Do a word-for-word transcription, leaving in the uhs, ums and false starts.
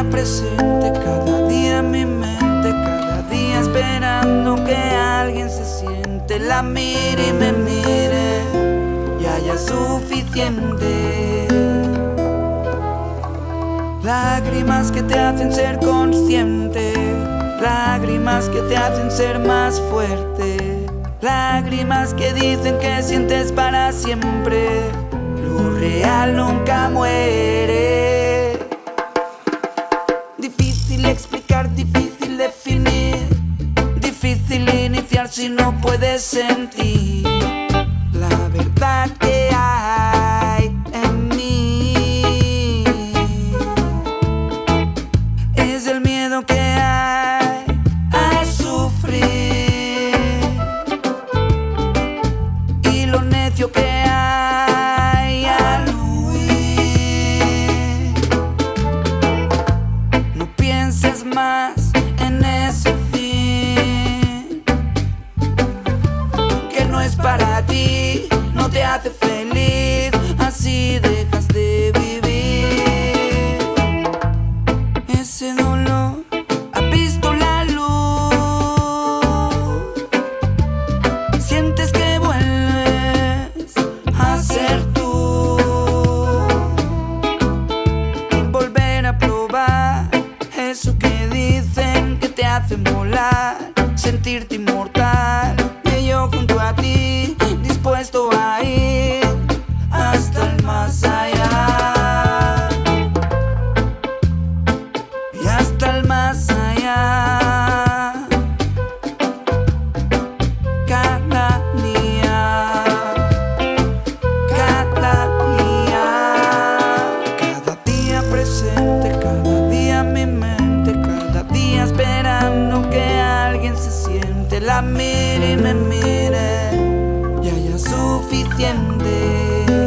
presente, cada día en mi mente, cada día esperando que alguien se siente, la mire y me mire y haya suficiente. Lágrimas que te hacen ser consciente, lágrimas que te hacen ser más fuerte, lágrimas que dicen que sientes para siempre. Lo real nunca muere. Difícil explicar, difícil definir, difícil iniciar si no puedes sentir la verdad que hay en mí. Es el miedo que hay a sufrir y lo necio que hay al huir. No pienses más en ese fin que no es para ti, no te hace feliz, así dejas de vivir. Ese dolor ha visto la luz, sientes que vuelves a ser tú, volver a probar eso que dicen que te hacen volar, sentirte inmortal, y yo junto a ti, dispuesto a ir hasta el más allá, y hasta el más allá. Cada día, cada día, cada día presente, cada día en mi mente, cada día esperando que alguien se siente, la mire y me mire y haya suficiente.